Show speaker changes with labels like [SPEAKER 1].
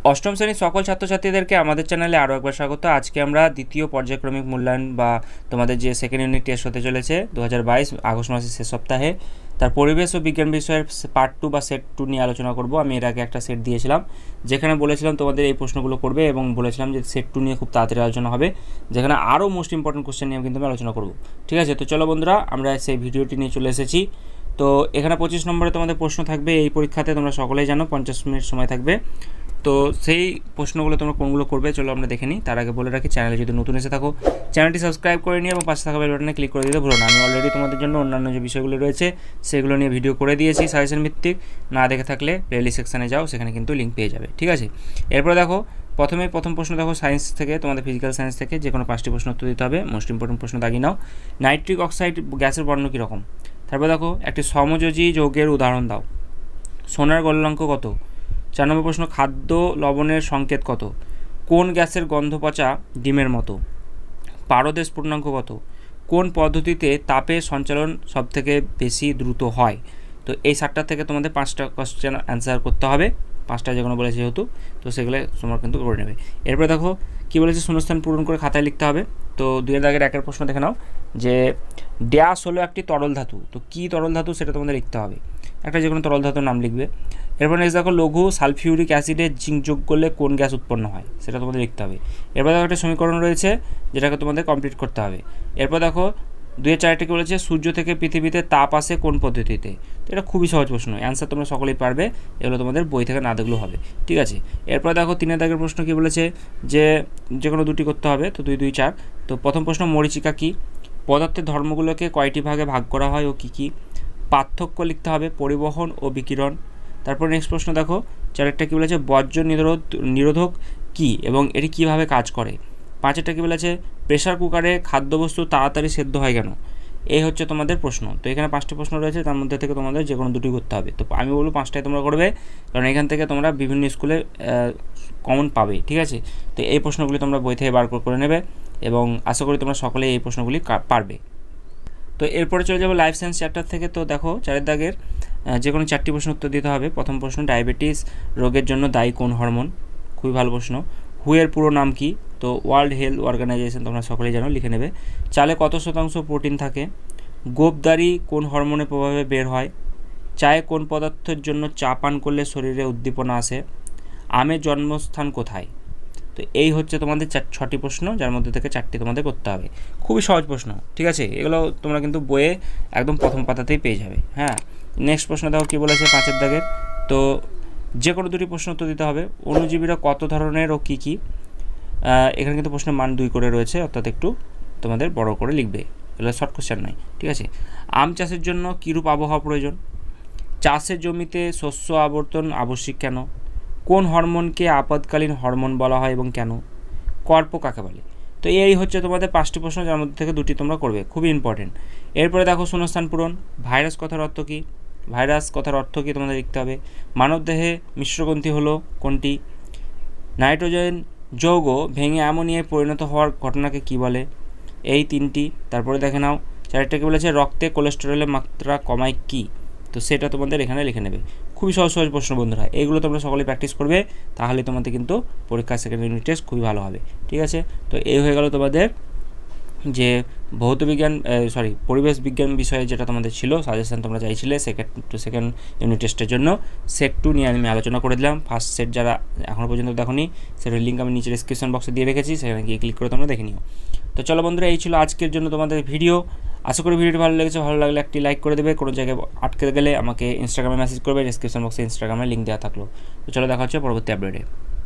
[SPEAKER 1] অষ্টম শ্রেণীর সকল ছাত্রছাত্রীদেরকে আমাদের চ্যানেলে আরও একবার স্বাগত। আজকে আমরা দ্বিতীয় পর্যায়ক্রমিক মূল্যায়ন বা তোমাদের যে সেকেন্ড ইউনিট টেস্ট হতে চলেছে 2022 আগস্ট মাসের শেষ সপ্তাহে, তার পরিবেশ ও বিজ্ঞান বিষয়ের পার্ট 2 বা সেট 2 নিয়ে আলোচনা করব। আমি এর আগে একটা সেট দিয়েছিলাম যেখানে বলেছিলাম তোমাদের এই প্রশ্নগুলো করবে এবং বলেছিলাম যে সেট 2 নিয়ে খুব তাড়াতাড়ি আলোচনা হবে, যেখানে আরও মোস্ট ইম্পর্টেন্ট কোশ্চেন নিয়ে কিন্তু আমি আলোচনা করব। ঠিক আছে, তো চলো বন্ধুরা, আমরা সেই ভিডিওটি নিয়ে চলে এসেছি। তো এখানে 25 নম্বরে তোমাদের প্রশ্ন থাকবে। এই পরীক্ষাতে তোমরা সকলেই জানো 50 মিনিট সময় থাকবে। তো সেই প্রশ্নগুলো তোমরা কোনগুলো করবে চলো আমরা দেখে নিই। তার আগে বলে রাখি, চ্যানেলে যদি নতুন এসে থাকো চ্যানেলটি সাবস্ক্রাইব করে নিয়ে এবং পাশে থাকা বেল বাটনে ক্লিক করে দিতে ভুলো না। আমি অলরেডি তোমাদের জন্য অন্যান্য যে বিষয়গুলো রয়েছে সেগুলো নিয়ে ভিডিও করে দিয়েছি সাজেশন ভিত্তিক। না দেখে থাকলে প্লেলিস্ট সেকশানে যাও, সেখানে কিন্তু লিঙ্ক পেয়ে যাবে। ঠিক আছে, এরপরে দেখো প্রথম প্রশ্ন দেখো সায়েন্স থেকে, তোমাদের ফিজিক্যাল সায়েন্স থেকে যে কোনো 5টি প্রশ্ন উত্তর দিতে হবে। মোস্ট ইম্পর্টেন্ট প্রশ্ন দাগিয়ে নাও। নাইট্রিক অক্সাইড গ্যাসের বর্ণ কীরকম? তারপর দেখো একটি সমযোজী যৌগের উদাহরণ দাও। সোনার গলনাঙ্ক কত? 4 নম্বর প্রশ্ন, খাদ্য লবণের সংকেত কত? কোন গ্যাসের গন্ধ পচা ডিমের মতো? পারদের স্ফুটনাঙ্ক কত? কোন পদ্ধতিতে তাপের সঞ্চালন সবথেকে বেশি দ্রুত হয়? তো এই 7টা থেকে তোমাদের 5টা কোশ্চেন অ্যান্সার করতে হবে। 5টা যে কোনো বলেছে যেহেতু, তো সেগুলো তোমরা কিন্তু করে নেবে। এরপরে দেখো কী বলেছে, শূন্যস্থান পূরণ করে খাতায় লিখতে হবে। তো 2 দাগের 1 প্রশ্ন দেখে নাও যে ড্যাশ হলো একটি তরল ধাতু। তো কী তরল ধাতু সেটা তোমাদের লিখতে হবে, একটা যে কোনো তরল ধাতুর নাম লিখবে। এরপর নেক্সট দেখো লঘু সালফিউরিক অ্যাসিডে জিঙ্ক যোগ করলে কোন গ্যাস উৎপন্ন হয় সেটা তোমাদের লিখতে হবে। এরপর দেখো একটা সমীকরণ রয়েছে যেটাকে তোমাদের কমপ্লিট করতে হবে। এরপর দেখো 2-4টি বলেছে সূর্য থেকে পৃথিবীতে তাপ আসে কোন পদ্ধতিতে? তো এটা খুবই সহজ প্রশ্ন, অ্যান্সার তোমরা সকলেই পারবে, এগুলো তোমাদের বই থেকে না দেখলেও হবে। ঠিক আছে, এরপর দেখো 3 দাগের প্রশ্ন কী বলেছে যে কোনো 2টি করতে হবে। তো 2-2-4। তো প্রথম প্রশ্ন, মরীচিকা কী? পদার্থের ধর্মগুলোকে কয়টি ভাগে ভাগ করা হয় ও কী কী? পার্থক্য লিখতে হবে, পরিবহন ও বিকিরণ। তারপর নেক্সট প্রশ্ন দেখো 4টা কী বলেছে, বর্জ্য নিরোধক কী এবং এটি কীভাবে কাজ করে? 5টা কী বলেছে, প্রেশার কুকারে খাদ্যবস্তু তাড়াতাড়ি সেদ্ধ হয় কেন? এই হচ্ছে তোমাদের প্রশ্ন। তো এখানে 5টি প্রশ্ন রয়েছে, তার মধ্যে থেকে তোমাদের যে কোনো 2টি করতে হবে। তো আমি বলবো 5টাই তোমরা করবে, কারণ এখান থেকে তোমরা বিভিন্ন স্কুলে কমন পাবে। ঠিক আছে, তো এই প্রশ্নগুলি তোমরা বই থেকে বার করে নেবে এবং আশা করি তোমরা সকলেই এই প্রশ্নগুলি পারবে। তো এরপরে চলে যাবো লাইফ সায়েন্স চ্যাপ্টার থেকে। তো দেখো 4 দাগের যে কোনো 4টি প্রশ্ন উত্তর দিতে হবে। প্রথম প্রশ্ন, ডায়াবেটিস রোগের জন্য দায়ী কোন হরমোন? খুবই ভালো প্রশ্ন। হুয়ের পুরো নাম কি? তো ওয়ার্ল্ড হেলথ অর্গানাইজেশন, তোমরা সকলেই জানো, লিখে নেবে। চালে কত শতাংশ প্রোটিন থাকে? গোপদারি কোন হরমোনের প্রভাবে বের হয়? চায়ে কোন পদার্থের জন্য চা পান করলে শরীরে উদ্দীপনা আসে? আমের জন্মস্থান কোথায়? তো এই হচ্ছে তোমাদের 6টি প্রশ্ন, যার মধ্যে থেকে 4টি তোমাদের করতে হবে। খুবই সহজ প্রশ্ন। ঠিক আছে, এগুলো তোমরা কিন্তু বইয়ে একদম প্রথম পাতাতেই পেয়ে যাবে। হ্যাঁ, নেক্সট প্রশ্ন দেখো কী বলেছে 5 দাগের। তো যে কোনো 2টি প্রশ্ন উত্তর দিতে হবে। অণুজীবীরা কত ধরনের ও কী কী? এখানে কিন্তু প্রশ্নের মান 2 করে রয়েছে, অর্থাৎ একটু তোমাদের বড় করে লিখবে, এগুলো শর্ট কোশ্চেন নয়। ঠিক আছে, আম চাষের জন্য কীরূপ আবহাওয়া প্রয়োজন? চাষের জমিতে শস্য আবর্তন আবশ্যিক কেন? কোন হরমোনকে আপদকালীন হরমোন বলা হয় এবং কেন? কর্প কাকে বলে? তো এই হচ্ছে তোমাদের 5টি প্রশ্ন, যার মধ্যে থেকে 2টি তোমরা করবে, খুবই ইম্পর্টেন্ট। এরপরে দেখো শূন্যস্থান পূরণ। ভাইরাস কথার অর্থ কী? ভাইরাস কথার অর্থ কী তোমাদের লিখতে হবে। মানবদেহে মিশ্রগ্রন্থি হলো কোনটি? নাইট্রোজেন যৌগ ভেঙে অ্যামোনিয়ায় পরিণত হওয়ার ঘটনাকে কী বলে? এই 3টি। তারপরে দেখে নাও 4টা কী বলেছে, রক্তে কোলেস্টেরলের মাত্রা কমায় কী? তো সেটা তোমাদের এখানে লিখে নেবে। খুবই সহজ সহজ প্রশ্ন বন্ধুরা, এগুলো তোমরা সকলেই প্র্যাকটিস করবে, তাহলে তোমাদের কিন্তু পরীক্ষার সেকেন্ড ইউনিট টেস্ট খুবই ভালো হবে। ঠিক আছে, তো এই হয়ে গেল তোমাদের যে পরিবেশ বিজ্ঞান বিষয়ে যেটা তোমাদের ছিল সাজেশন, তোমরা চাইছিলে সেকেন্ড ইউনিট টেস্টের জন্য। সেট 2 নিয়ে আমি আলোচনা করে দিলাম। ফার্স্ট সেট যারা এখনও পর্যন্ত দেখোনি, সেটার লিঙ্ক আমি নিচে ডেসক্রিপশন বক্সে দিয়ে রেখেছি, সেখানে গিয়ে ক্লিক করে তোমরা দেখে নিও। তো চলো বন্ধুরা, এই ছিল আজকের জন্য তোমাদের ভিডিও। আশা করি ভিডিওটি ভালো লেগেছে। ভালো লাগলে একটি লাইক করে দেবে। কোনো জায়গায় আটকে গেলে আমাকে ইনস্টাগ্রামে মেসেজ করবে, ডেসক্রিপশন বক্সে ইনস্টাগ্রামে লিঙ্ক দেওয়া থাকলো। তো চলো দেখা হচ্ছে পরবর্তী আপডেটে।